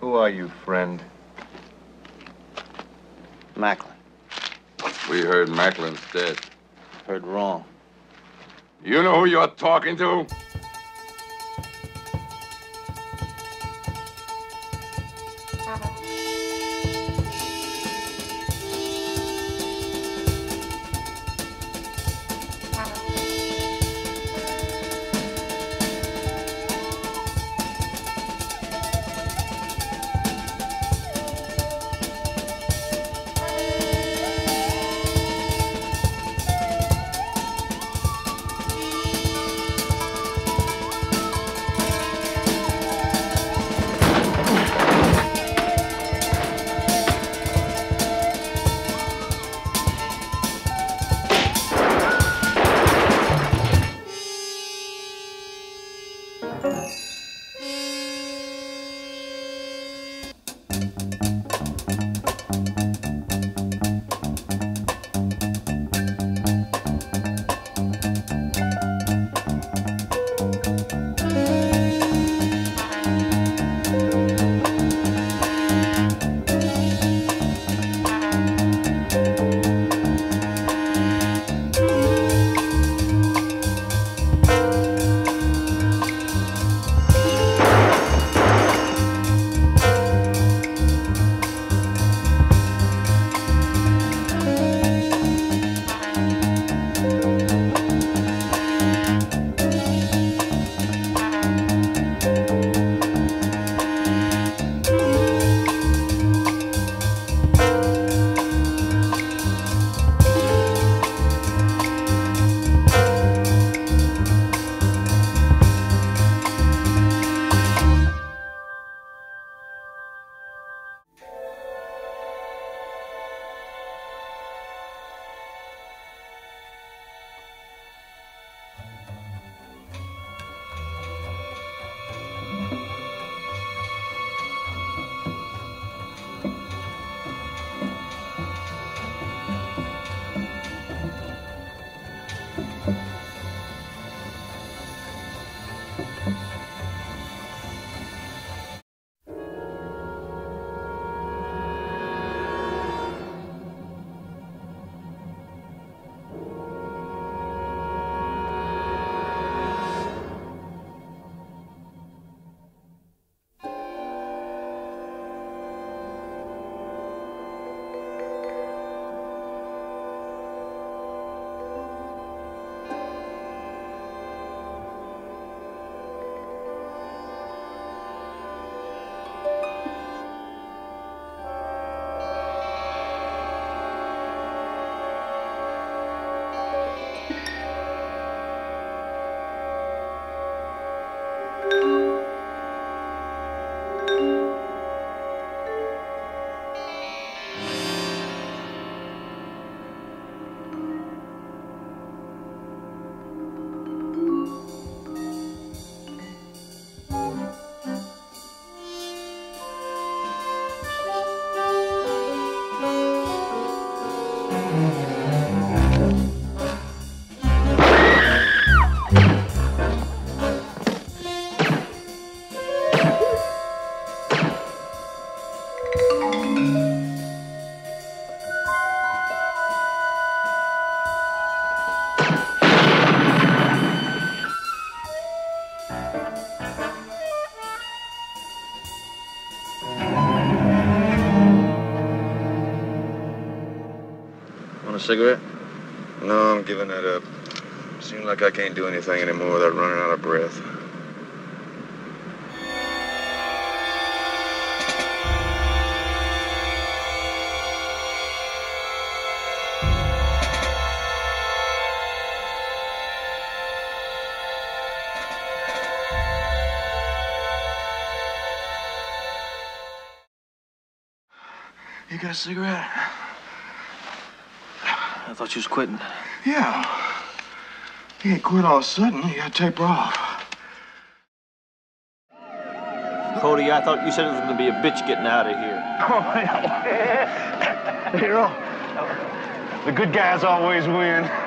Who are you, friend? Macklin. We heard Macklin's dead. Heard wrong. You know who you're talking to? Want a cigarette? No, I'm giving that up. Seems like I can't do anything anymore without running out of breath. You got a cigarette? I thought you was quitting. Yeah. You ain't quit all of a sudden. You gotta taper off. Cody, I thought you said it was going to be a bitch getting out of here. Oh, hell. Hero, the good guys always win.